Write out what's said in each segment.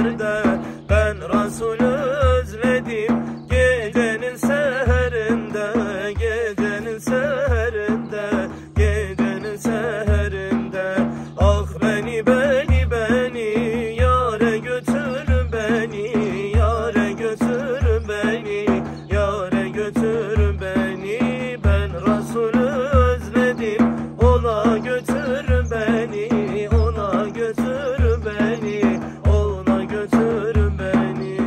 seherde. Ben Resulü özledim gecenin seherinde, gecenin seherinde, gecenin seherinde. Ah beni beni beni yâre götür beni, yâre götür beni, yâre götür beni. Ben Resulü özledim, ona götür beni, ona götür beni, ona götür beni.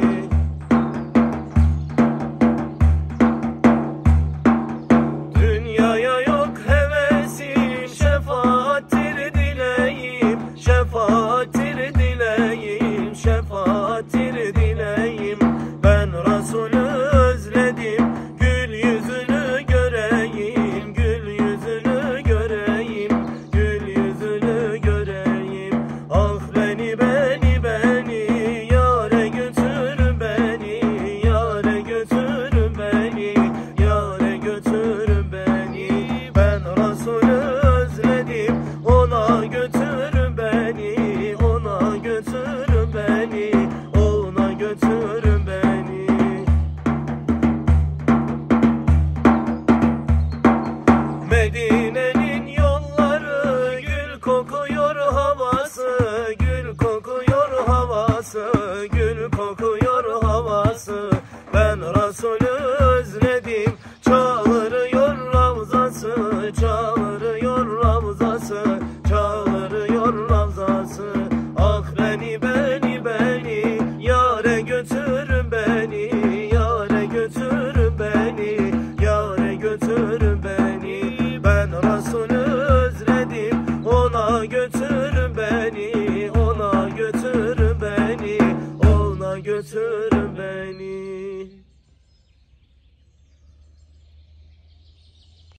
Dünyaya yok hevesim, şefaattir dileğim, şefaattir dileğim, şefaattir dileğim. Ben Resulü özledim, gül yüzünü göreyim, gül yüzünü göreyim, gül yüzünü göreyim. Ah beni beni beni yâre götür beni, yâre götür beni, yâre götür beni. Ben Resulü özledim, ona götür beni, ona götür beni, ona götür beni. Medine'nin yolları gül kokuyor havası, gül kokuyor havası, gül kokuyor havası. Ben Resulü özledim, çağırıyor ravzası, çağırıyor ravzası, çağırıyor ravzası. Ah beni beni beni yâre götür beni, yâre götür beni, yâre götür beni. Ben Resulü özledim, ona götür beni, ona götür beni, ona götür beni.